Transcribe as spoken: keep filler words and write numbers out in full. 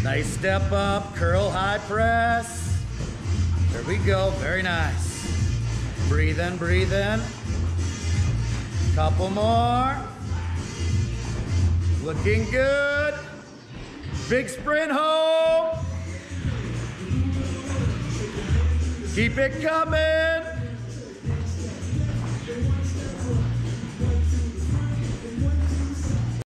Nice step up, curl high press. There we go, very nice. Breathe in, breathe in. Couple more. Looking good. Big sprint home. Keep it coming.